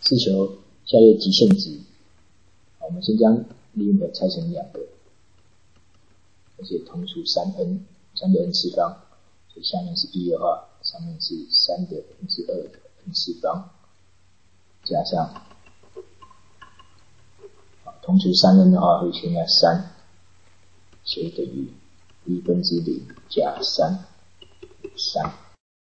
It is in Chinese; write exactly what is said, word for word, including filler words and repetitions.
自求下列极限值。我们先将 limit 拆成两个，而且同除三 n， 三的 n 次方，所以下面是一的话，上面是三的 n 之二的 n 次方，加上同除三 n 的话，会先加三，所以等于一分之零加三，三。